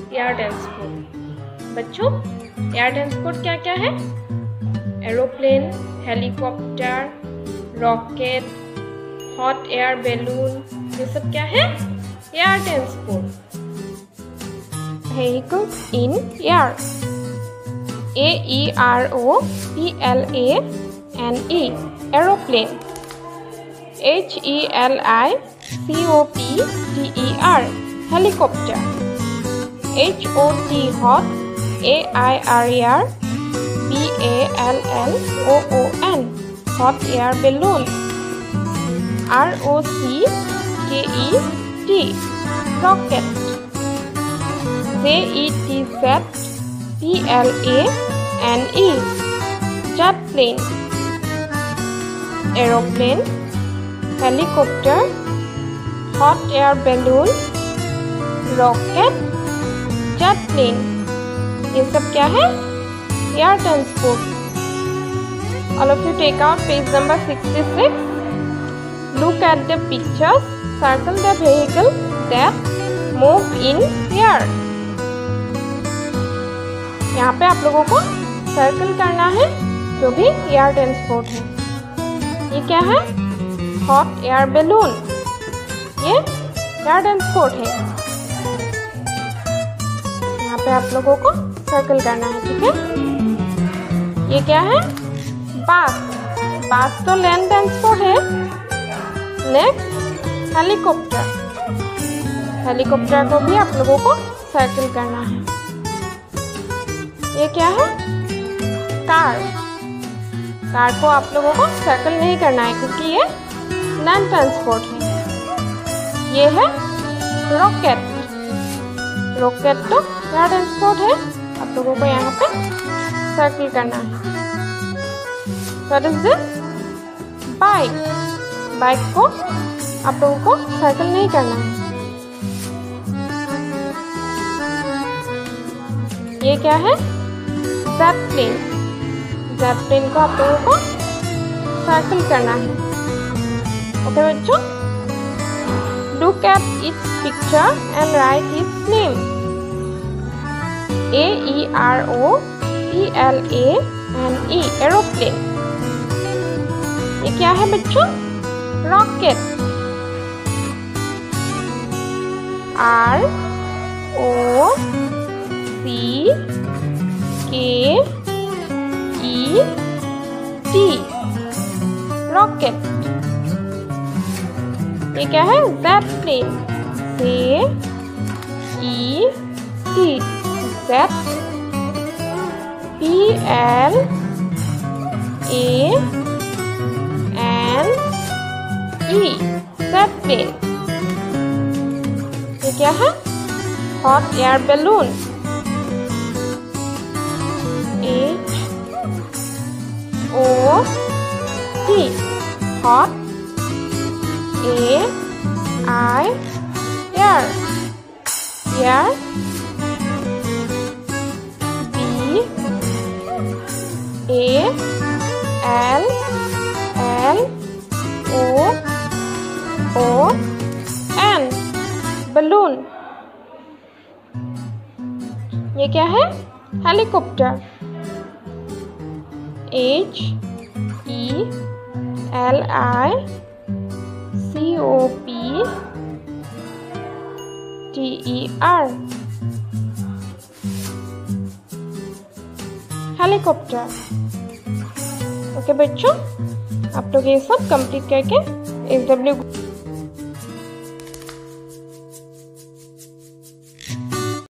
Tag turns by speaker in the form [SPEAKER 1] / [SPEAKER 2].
[SPEAKER 1] Air transport. बच्चों air transport क्या क्या है? Aeroplane, helicopter, rocket, hot air balloon, ये सब क्या है? Air transport. Vehicle in air, AEROPLANE, aeroplane. HELICOPTER, helicopter. HOT, hot, AIRER BALLOON, hot air balloon. ROCKET, rocket. JETZPLANE, jet plane. Aeroplane, helicopter, hot air balloon, rocket, jet plane, ये सब क्या है? Air transport. All of you take out page number 66. Look at the pictures. Circle the vehicle that move in air. यहाँ पे आप लोगों को circle करना है जो भी एयर ट्रांसपोर्ट है। ये क्या है? हॉट एयर बैलून, ये एयर ट्रांसपोर्ट है। यहाँ पे आप लोगों को सर्कल करना है, ठीक है? ये क्या है? बस। बस तो लैंड ट्रांसपोर्ट है। Next helicopter. हेलीकॉप्टर को भी आप लोगों को सर्कल करना है। ये क्या है? कार। कार को आप लोगों को सर्कल नहीं करना है क्योंकि ये लैंड ट्रांसपोर्ट है। ये है रॉकेट। रॉकेट तो एयर ट्रांसपोर्ट है, आप लोगों को यहाँ पे सर्कल करना है। What is this? Bike. Bike को आप लोगों को सर्कल नहीं करना है। ये क्या है? Jet plane. जेट प्लेन को आप लोगों को सर्कल करना है। ओके बच्चों, look at its picture and write its name. AEROPLANE, aeroplane. ये क्या है बच्चों? रॉकेट। ROCKET, rocket. ये क्या है? Jet plane. JET, jet. PLANE, jet plane. ये क्या है? Hot air balloon. HOT, hot, AIR, air. BALLOON, balloon. ये क्या है? हेलीकॉप्टर। HELICOPTER, helicopter. ओके बच्चों, आप लोग ये सब कंप्लीट करके SW